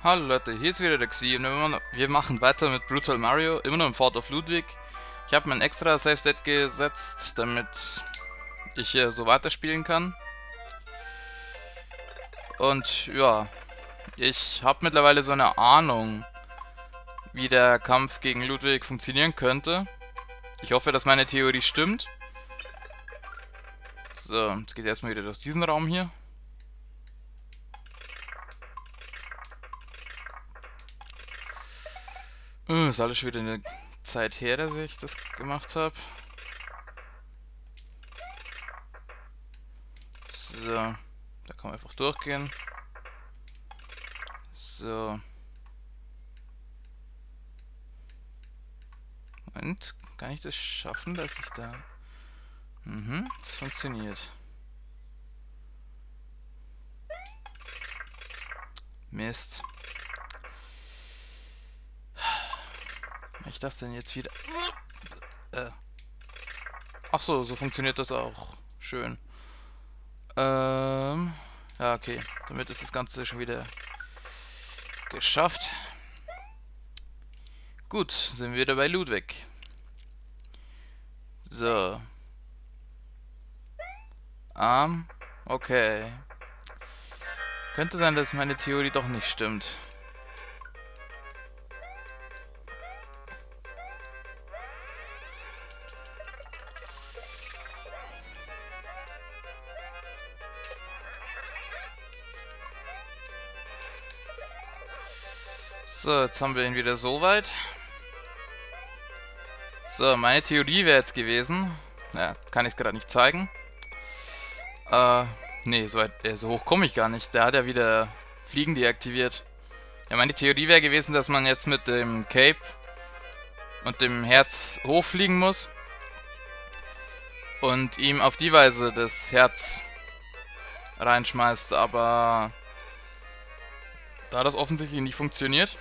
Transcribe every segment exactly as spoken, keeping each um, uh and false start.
Hallo Leute, hier ist wieder der Xi und wir wir machen weiter mit Brutal Mario, immer noch im Fort of Ludwig. Ich habe mir ein extra Save State gesetzt, damit ich hier so weiterspielen kann. Und ja, ich habe mittlerweile so eine Ahnung, wie der Kampf gegen Ludwig funktionieren könnte. Ich hoffe, dass meine Theorie stimmt. So, jetzt geht erstmal wieder durch diesen Raum hier. Uh, ist alles schon wieder eine Zeit her, dass ich das gemacht habe. So, da kann man einfach durchgehen. So. Und kann ich das schaffen, dass ich da... Mhm, das funktioniert. Mist. Mach ich das denn jetzt wieder? Äh. Ach so, so funktioniert das auch. Schön. Ähm. Ja, okay. Damit ist das Ganze schon wieder geschafft. Gut, sind wir wieder bei Ludwig. So. Arm. Okay. Könnte sein, dass meine Theorie doch nicht stimmt. So, jetzt haben wir ihn wieder so weit. So, meine Theorie wäre jetzt gewesen. Ja, kann ich es gerade nicht zeigen. Äh, nee, so, weit, äh, so hoch komme ich gar nicht. Der hat ja wieder Fliegen deaktiviert. Ja, meine Theorie wäre gewesen, dass man jetzt mit dem Cape und dem Herz hochfliegen muss. Und ihm auf die Weise das Herz reinschmeißt. Aber da das offensichtlich nicht funktioniert,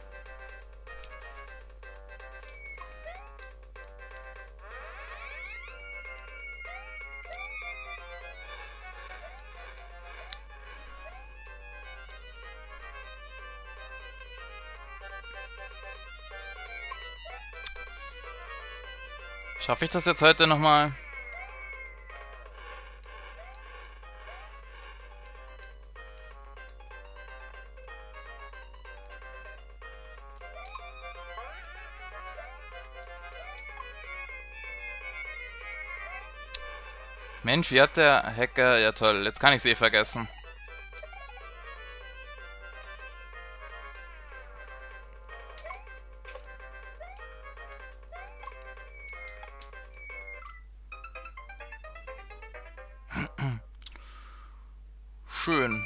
schaffe ich das jetzt heute nochmal? Mensch, wie hat der Hacker... Ja toll, jetzt kann ich sie eh vergessen. Schön.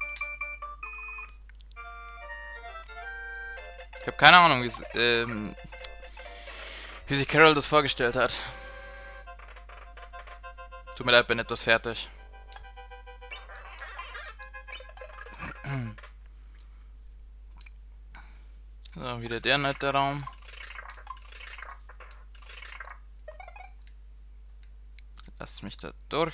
Ich habe keine Ahnung, wie, ähm, wie sich Carol das vorgestellt hat. Tut mir leid, bin etwas fertig. So, wieder der nette Raum. Lass mich da durch.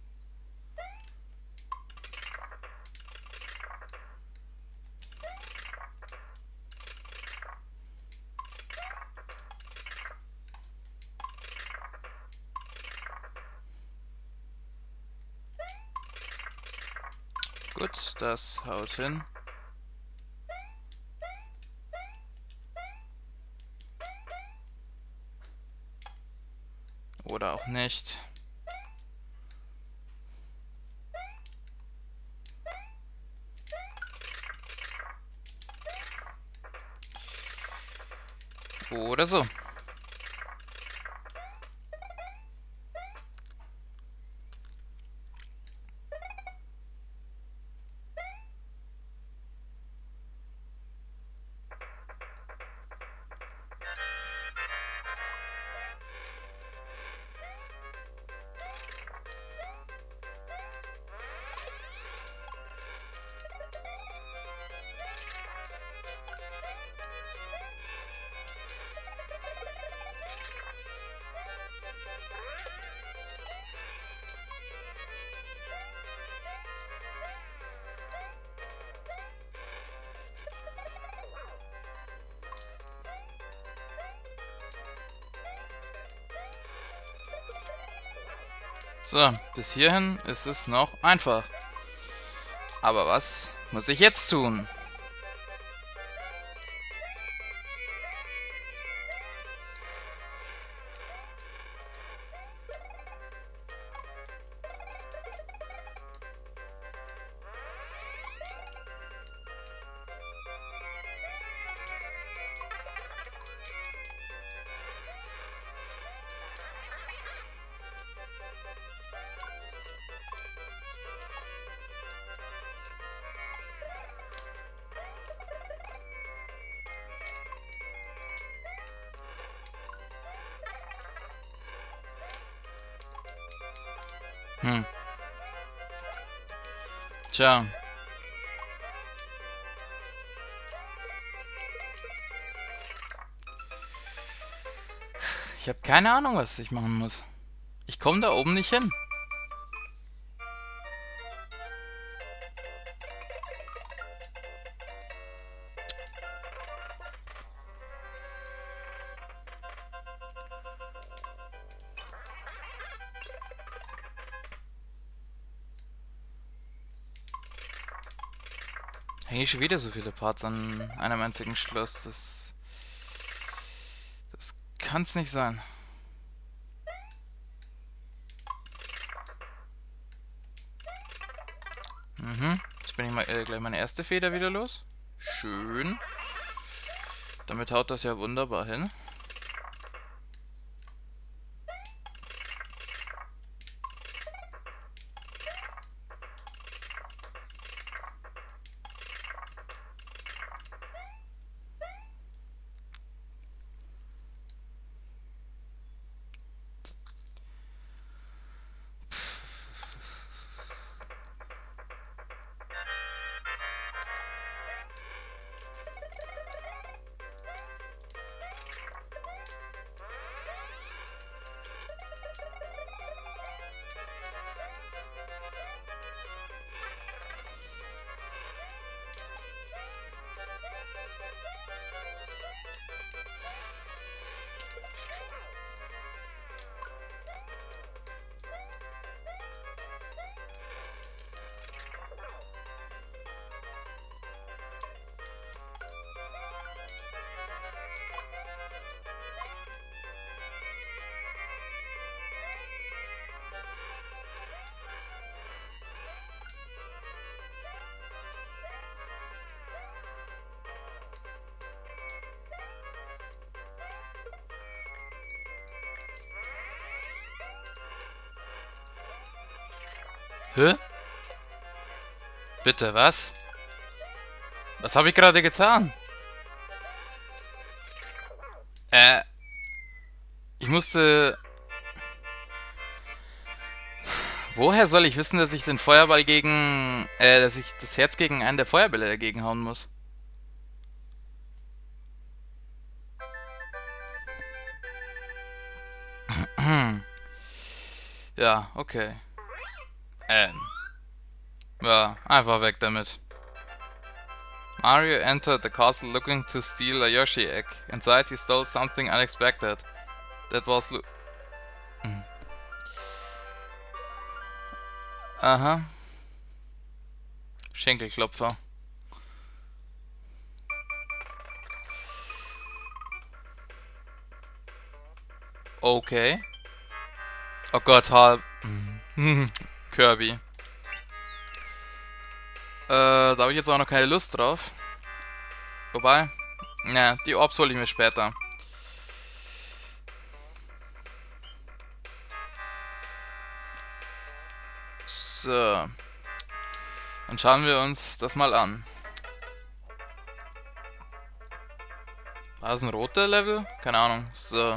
Gut, das haut hin. Oder auch nicht. Oder so. So, bis hierhin ist es noch einfach. Aber was muss ich jetzt tun? Hm. Tja. Ich habe keine Ahnung, was ich machen muss. Ich komme da oben nicht hin. Hänge ich schon wieder so viele Parts an einem einzigen Schloss. Das, das kann's nicht sein. Mhm. Jetzt bin ich mal äh, gleich meine erste Feder wieder los. Schön. Damit haut das ja wunderbar hin. Hä? Bitte, was? Was habe ich gerade getan? Äh. Ich musste... Woher soll ich wissen, dass ich den Feuerball gegen... Äh, dass ich das Herz gegen einen der Feuerbälle dagegen hauen muss? Ja, okay. Ähm. Ja, einfach weg damit. Mario entered the castle looking to steal a Yoshi egg. Inside he stole something unexpected. That was Lu... Hm. Aha. Schenkelklopfer. Okay. Oh Gott, halb. Kirby. Äh, da habe ich jetzt auch noch keine Lust drauf. Wobei, na, die Orbs hole ich mir später. So. Dann schauen wir uns das mal an. War das ein roter Level? Keine Ahnung. So.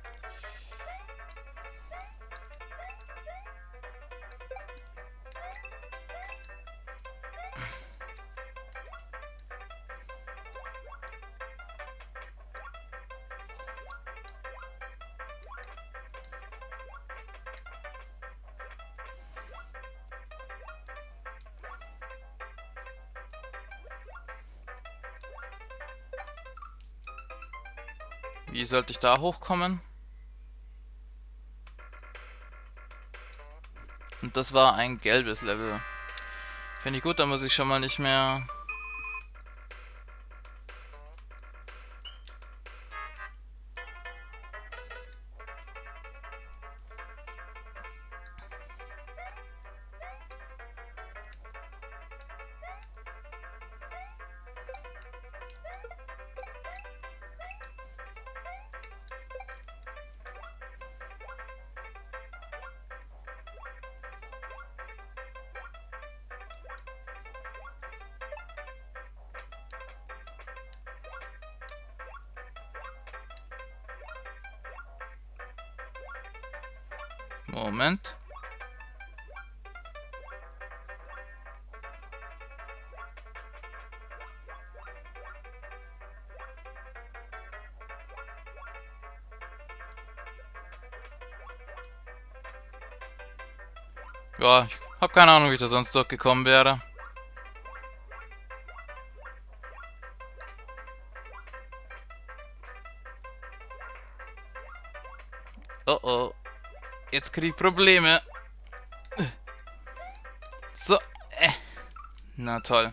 Wie sollte ich da hochkommen? Und das war ein gelbes Level. Finde ich gut, da muss ich schon mal nicht mehr... Moment. Ja, ich hab keine Ahnung, wie ich da sonst durchgekommen wäre. Oh oh. Jetzt krieg ich Probleme. So. Äh. Na toll.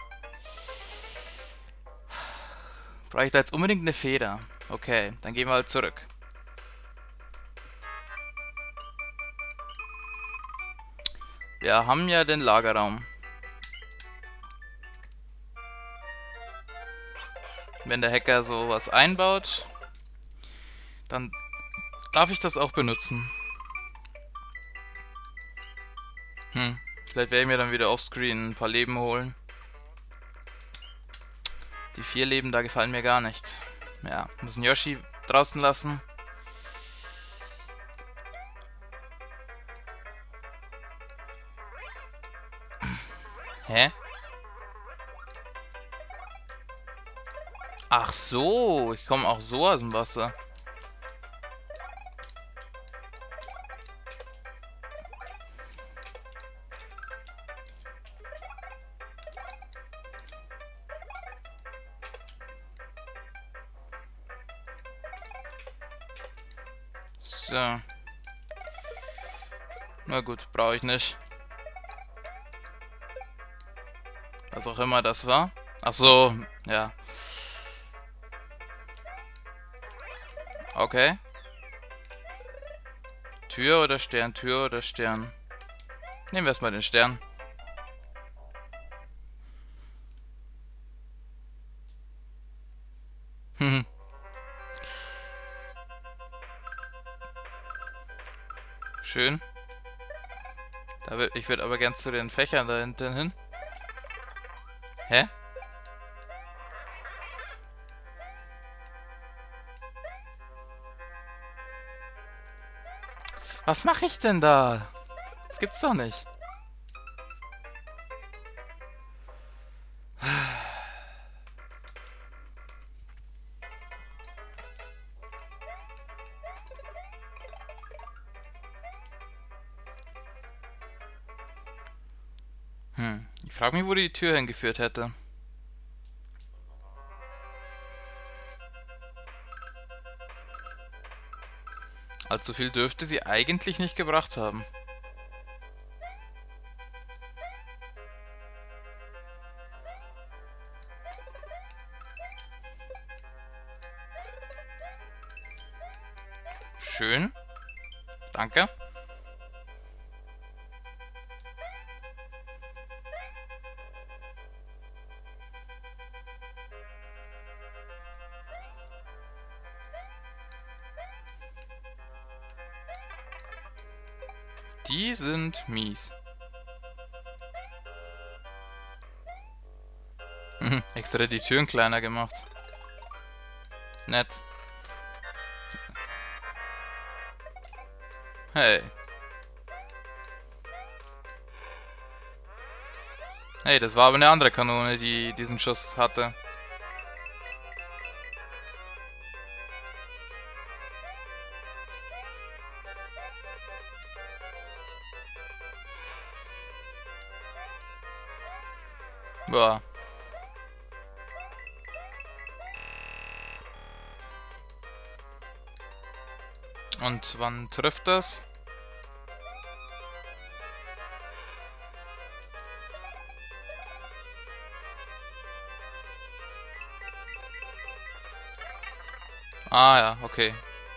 Brauche ich da jetzt unbedingt eine Feder? Okay, dann gehen wir halt zurück. Wir haben ja den Lagerraum. Wenn der Hacker sowas einbaut, dann darf ich das auch benutzen. Hm, vielleicht werde ich mir dann wieder offscreen ein paar Leben holen. Die vier Leben da gefallen mir gar nicht. Ja, müssen Yoshi draußen lassen. Hä? Ach so, ich komme auch so aus dem Wasser. So. Na gut, brauche ich nicht. Was auch immer das war. Ach so, ja. Okay. Tür oder Stern, Tür oder Stern. Nehmen wir erstmal den Stern. Schön. Da will, ich würde aber gern zu den Fächern da hinten hin. Hä? Was mache ich denn da? Das gibt's doch nicht. Hm, ich frage mich, wo die Tür hingeführt hätte. Allzu viel dürfte sie eigentlich nicht gebracht haben. Schön. Danke. Die sind mies. Extra die Türen kleiner gemacht. Nett. Hey. Hey, das war aber eine andere Kanone, die diesen Schuss hatte. Boah. Und wann trifft das? Ah ja, okay.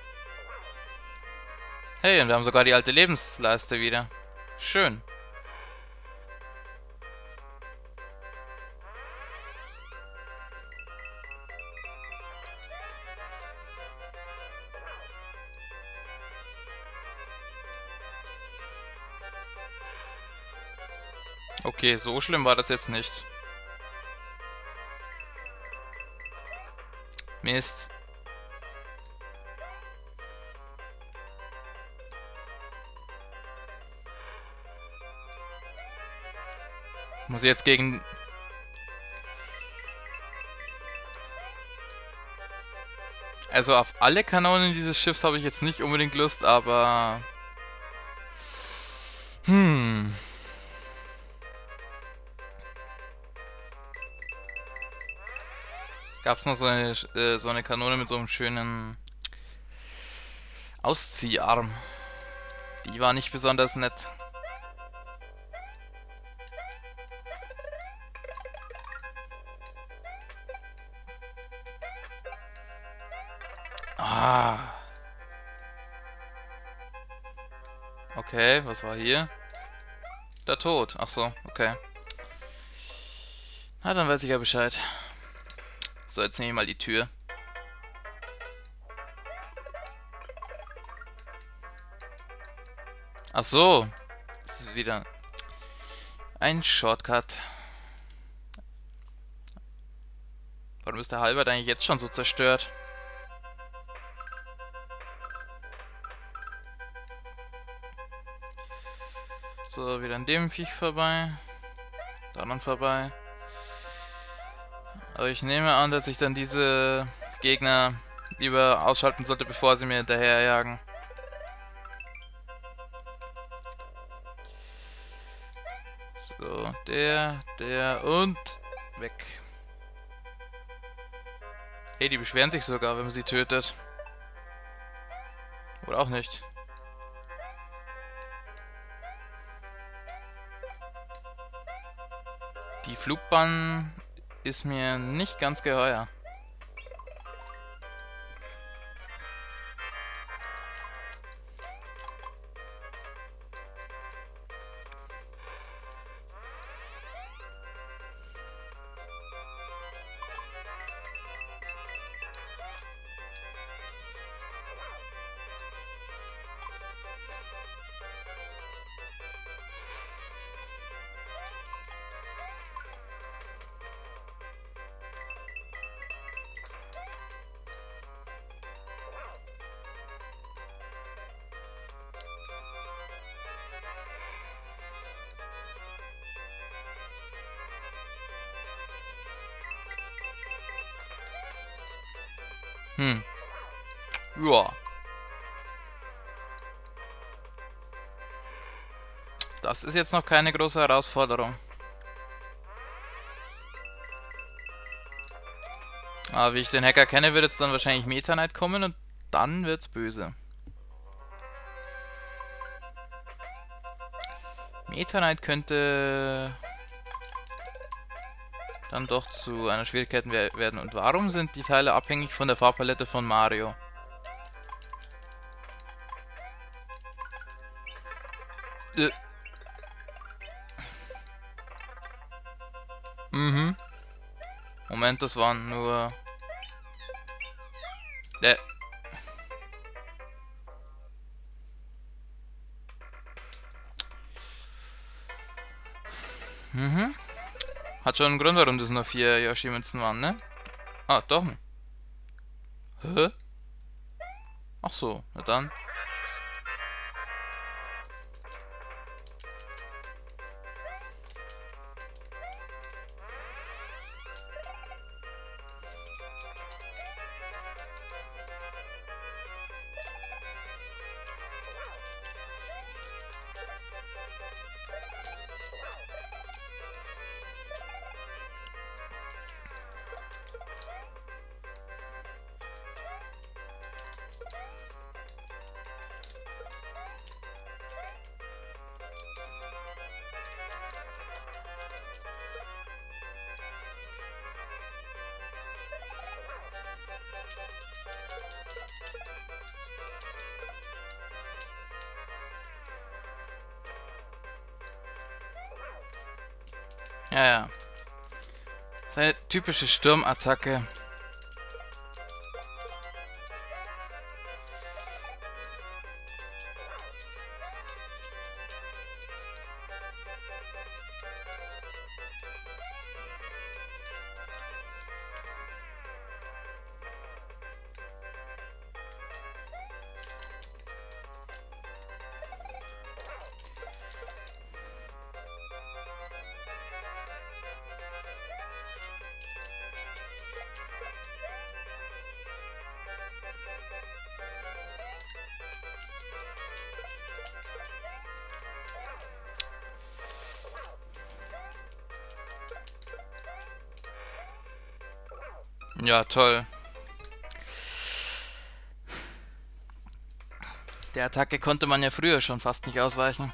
Hey, und wir haben sogar die alte Lebensleiste wieder. Schön. Okay, so schlimm war das jetzt nicht. Mist. Muss ich jetzt gegen... Also auf alle Kanonen dieses Schiffs habe ich jetzt nicht unbedingt Lust, aber... Hm... Gab's noch so eine, äh, so eine Kanone mit so einem schönen Auszieharm. Die war nicht besonders nett. Ah. Okay, was war hier? Der Tod. Ach so, okay. Na, dann weiß ich ja Bescheid. So, jetzt nehme ich mal die Tür. Ach so. Das ist wieder ein Shortcut. Warum ist der Halbert eigentlich jetzt schon so zerstört? So, wieder an dem Viech vorbei. Daran vorbei. Aber ich nehme an, dass ich dann diese Gegner lieber ausschalten sollte, bevor sie mir hinterherjagen. So, der, der und weg. Hey, die beschweren sich sogar, wenn man sie tötet. Oder auch nicht. Die Flugbahn ist mir nicht ganz geheuer. Hm. Ja. Das ist jetzt noch keine große Herausforderung. Aber wie ich den Hacker kenne, wird jetzt dann wahrscheinlich Meta Knight kommen und dann wird's böse. Meta Knight könnte dann doch zu einer Schwierigkeit werden. Und warum sind die Teile abhängig von der Farbpalette von Mario? Äh. Mhm. Moment, das waren nur... Äh. Mhm. Hat schon einen Grund, warum das nur vier Yoshi-Münzen waren, ne? Ah, doch. Hä? Ach so, na dann. Ja, ja. Seine typische Sturmattacke. Ja, toll. Der Attacke konnte man ja früher schon fast nicht ausweichen.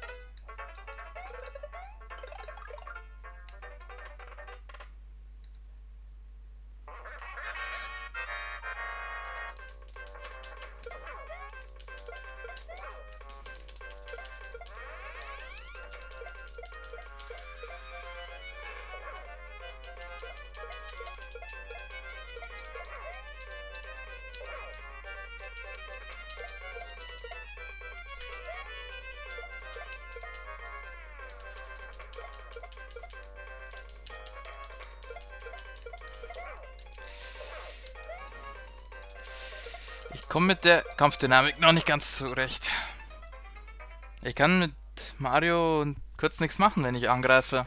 Ich komme mit der Kampfdynamik noch nicht ganz zurecht. Ich kann mit Mario kurz nichts machen, wenn ich angreife.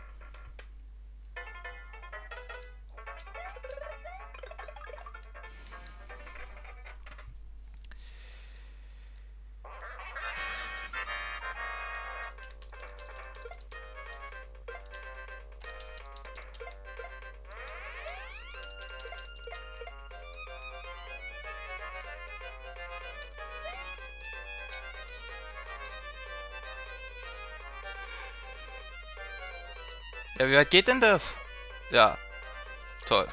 Ja, wie weit geht denn das? Ja, toll.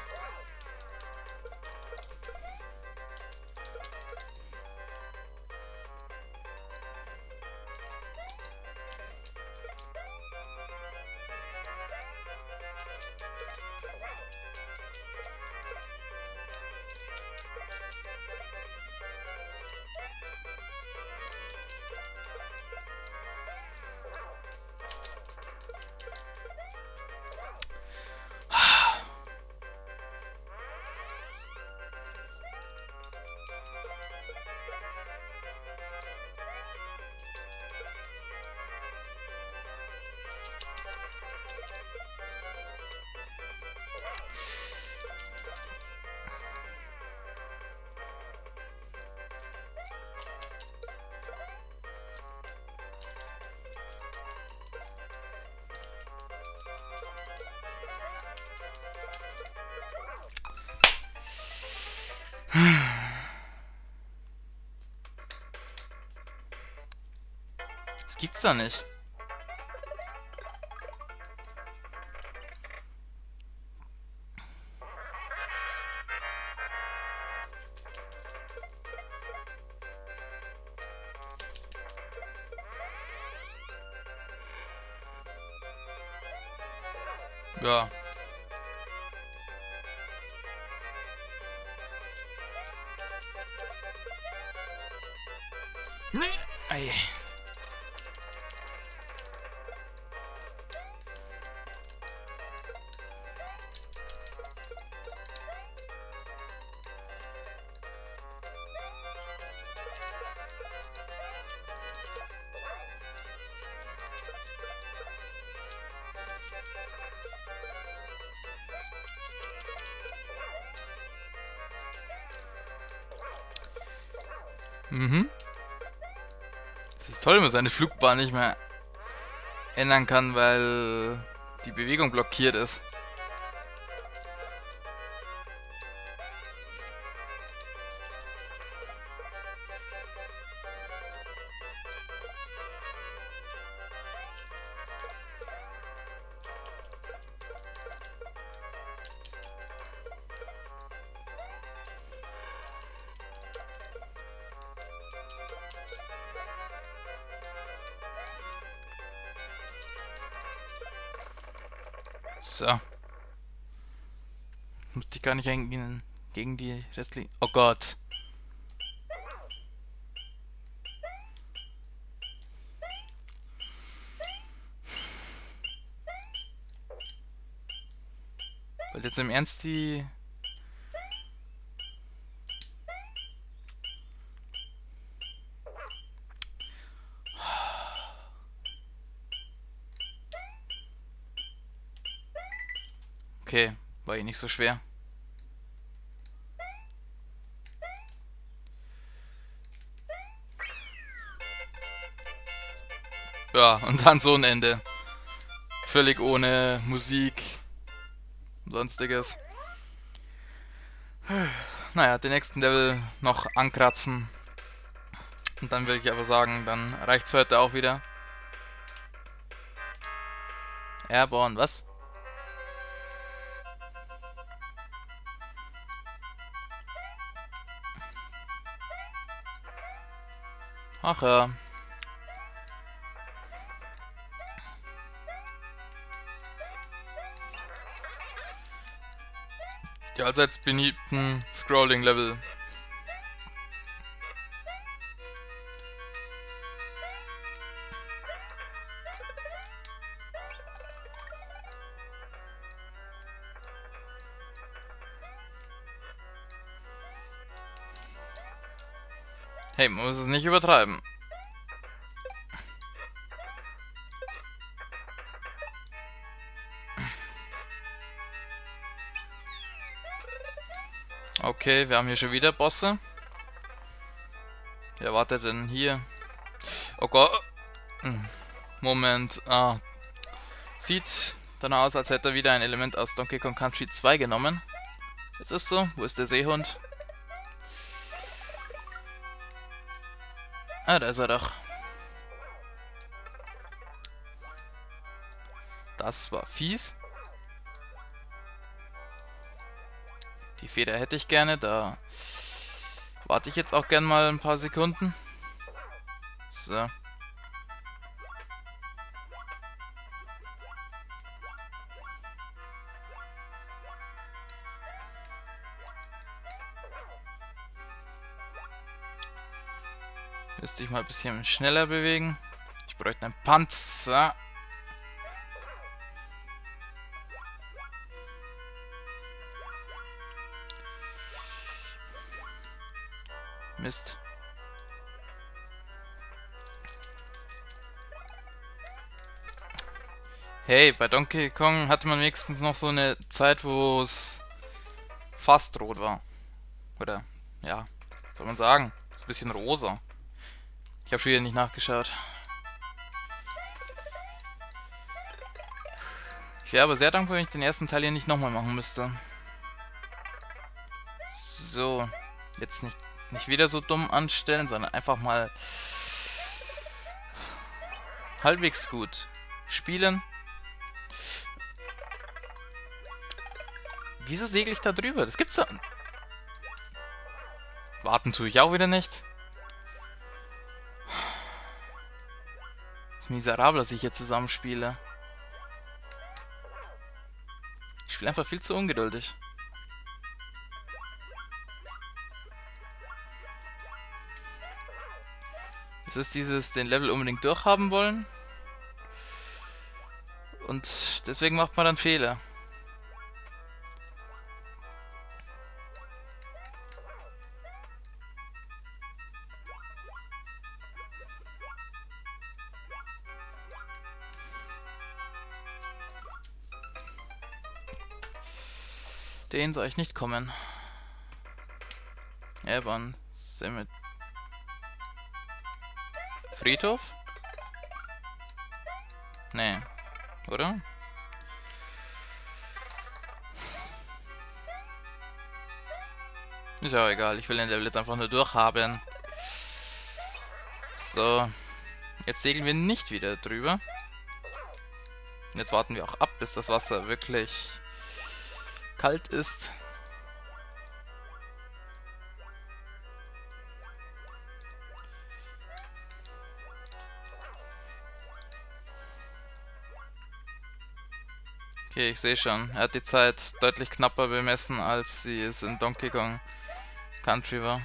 Das gibt's doch nicht. Ja. Ei. Mhm. Das ist toll, wenn man seine Flugbahn nicht mehr ändern kann, weil die Bewegung blockiert ist. So. Musste ich gar nicht gegen, gegen die restlichen... Oh Gott. Weil jetzt im Ernst die... Okay, war eh nicht so schwer. Ja, und dann so ein Ende. Völlig ohne Musik und sonstiges. Naja, den nächsten Level noch ankratzen. Und dann würde ich aber sagen, dann reicht's für heute auch wieder. Airborne, was? Ach ja. Die allseits beliebten Scrolling-Level. Hey, man muss es nicht übertreiben. Okay, wir haben hier schon wieder Bosse. Wer wartet denn hier? Oh Gott. Moment. Ah. Sieht danach aus, als hätte er wieder ein Element aus Donkey Kong Country zwei genommen. Ist es so? Wo ist der Seehund? Ah, da ist er doch. Das war fies. Die Feder hätte ich gerne, da warte ich jetzt auch gern mal ein paar Sekunden. So. Müsste ich mal ein bisschen schneller bewegen. Ich bräuchte einen Panzer. Mist. Hey, bei Donkey Kong hatte man wenigstens noch so eine Zeit, wo es fast rot war. Oder, ja, soll man sagen, ein bisschen rosa. Ich habe schon wieder nicht nachgeschaut. Ich wäre aber sehr dankbar, wenn ich den ersten Teil hier nicht nochmal machen müsste. So, jetzt nicht, nicht wieder so dumm anstellen, sondern einfach mal halbwegs gut spielen. Wieso segel ich da drüber? Das gibt's da. Warten tue ich auch wieder nicht. Das ist miserabel, dass ich hier zusammenspiele. Ich spiele einfach viel zu ungeduldig. Es ist dieses, den Level unbedingt durchhaben wollen. Und deswegen macht man dann Fehler. Den soll ich nicht kommen. Airborne Cemetery. Friedhof? Nee. Oder? Ist ja egal, ich will den Level jetzt einfach nur durchhaben. So. Jetzt segeln wir nicht wieder drüber. Jetzt warten wir auch ab, bis das Wasser wirklich kalt ist. Okay, ich sehe schon. Er hat die Zeit deutlich knapper bemessen, als sie es in Donkey Kong Country war.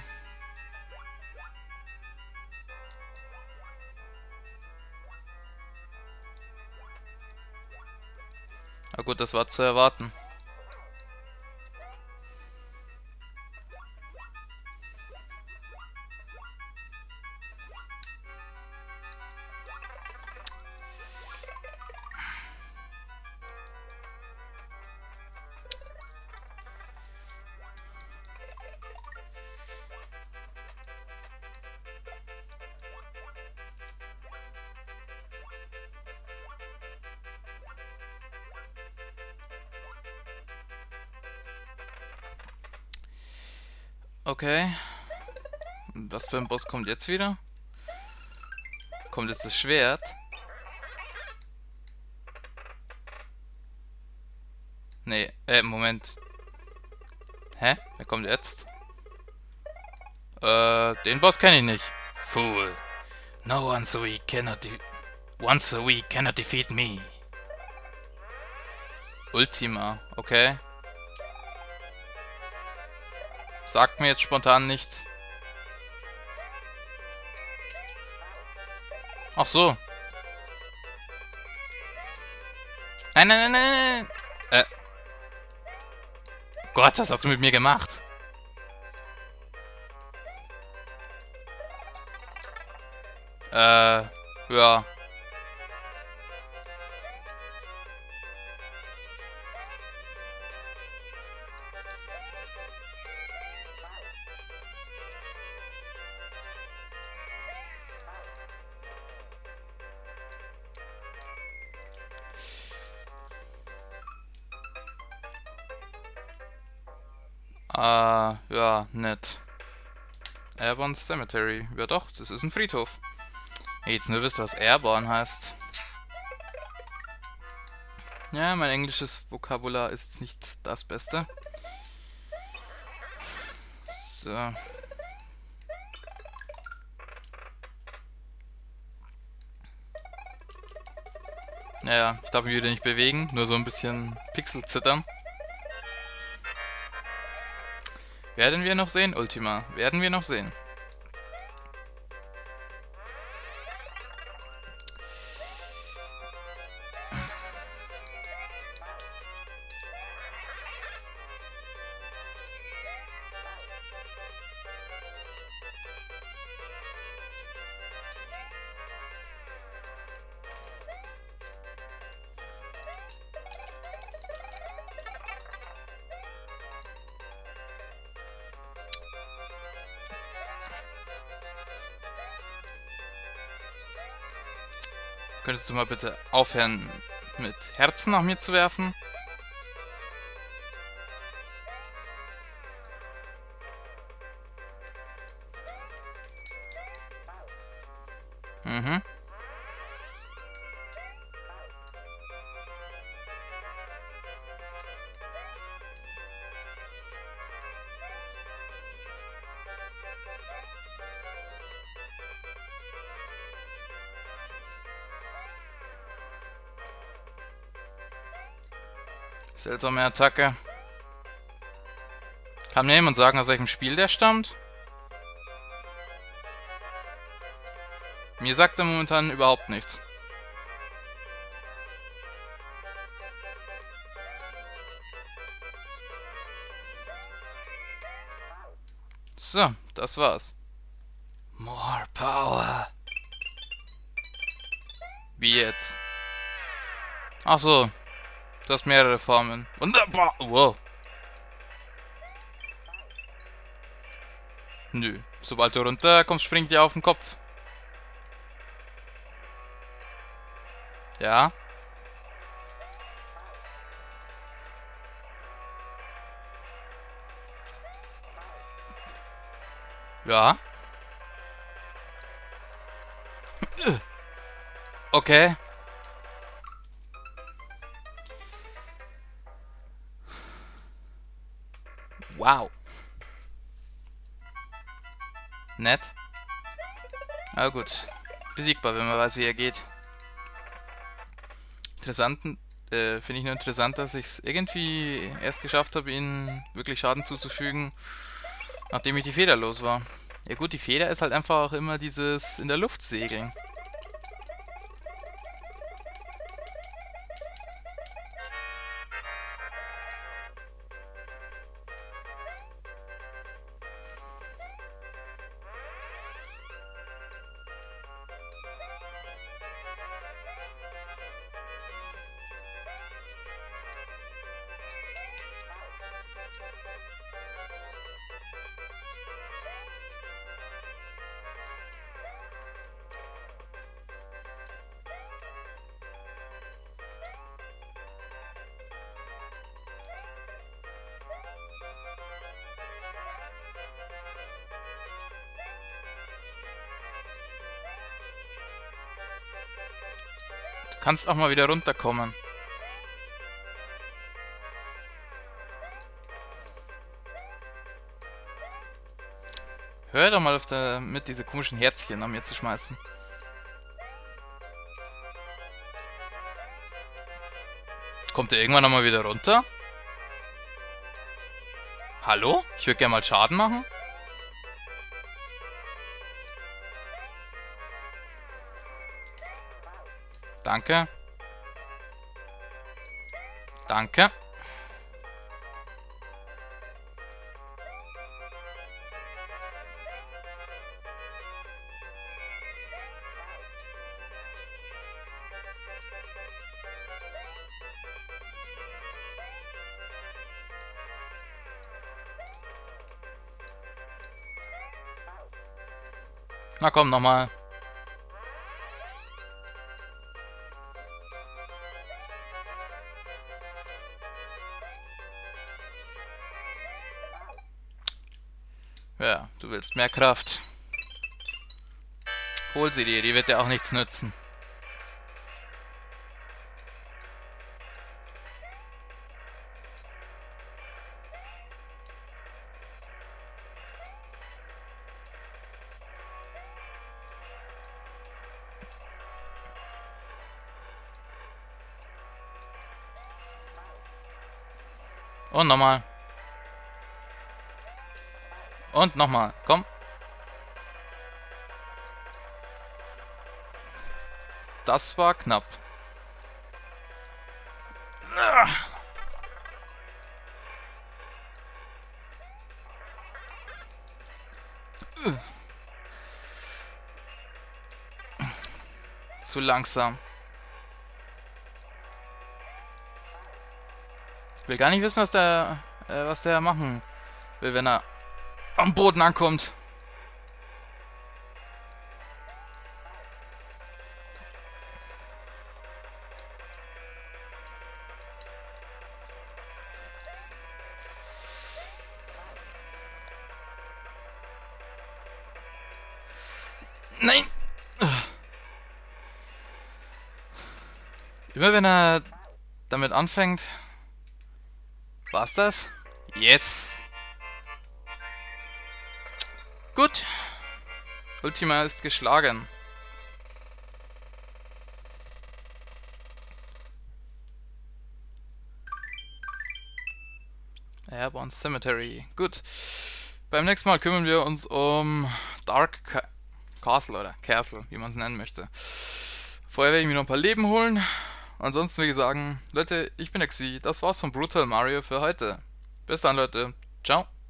Aber gut, das war zu erwarten. Okay. Was für ein Boss kommt jetzt wieder? Kommt jetzt das Schwert? Nee, äh, Moment. Hä? Wer kommt jetzt? Äh, den Boss kenne ich nicht. Fool. No one so weak cannot de Once so weak cannot defeat me. Ultima, okay. Sagt mir jetzt spontan nichts. Ach so. Nein, nein, nein, nein, nein. Äh. Gott, was hast du mit mir gemacht? Äh, ja. Ah, uh, ja, nett. Airborne Cemetery. Ja doch, das ist ein Friedhof. Jetzt nur wisst, was Airborne heißt. Ja, mein englisches Vokabular ist nicht das Beste. So. Naja, ich darf mich wieder nicht bewegen, nur so ein bisschen Pixel zittern. Werden wir noch sehen, Ultima? Werden wir noch sehen. Könntest du mal bitte aufhören, mit Herzen nach mir zu werfen? Mhm. Seltsame Attacke. Kann mir jemand sagen, aus welchem Spiel der stammt? Mir sagt er momentan überhaupt nichts. So, das war's. More power. Wie jetzt? Ach so. Du hast mehrere Formen. Wunderbar. Wow. Nö. Sobald du runterkommst, springt dir auf den Kopf. Ja. Ja. Okay. Wow. Nett. Aber gut. Besiegbar, wenn man weiß, wie er geht. Interessant, äh, finde ich nur interessant, dass ich es irgendwie erst geschafft habe, ihnen wirklich Schaden zuzufügen, nachdem ich die Feder los war. Ja gut, die Feder ist halt einfach auch immer dieses in der Luft segeln. Du kannst auch mal wieder runterkommen. Hör doch mal auf damit, diese komischen Herzchen an mir zu schmeißen. Kommt der irgendwann nochmal wieder runter? Hallo? Ich würde gerne mal Schaden machen. Danke. Danke. Na komm, nochmal. Ja, du willst mehr Kraft. Hol sie dir, die wird dir auch nichts nützen. Und nochmal. Und nochmal. Komm. Das war knapp. Zu langsam. Ich will gar nicht wissen, was der, äh, was der machen will, wenn er am Boden ankommt. Nein! Immer wenn er damit anfängt. War's das? Yes! Gut. Ultima ist geschlagen. Airborne Cemetery. Gut. Beim nächsten Mal kümmern wir uns um Dark Ca Castle oder Castle, wie man es nennen möchte. Vorher werde ich mir noch ein paar Leben holen. Ansonsten, wie gesagt, Leute, ich bin Exi. Das war's von Brutal Mario für heute. Bis dann, Leute. Ciao.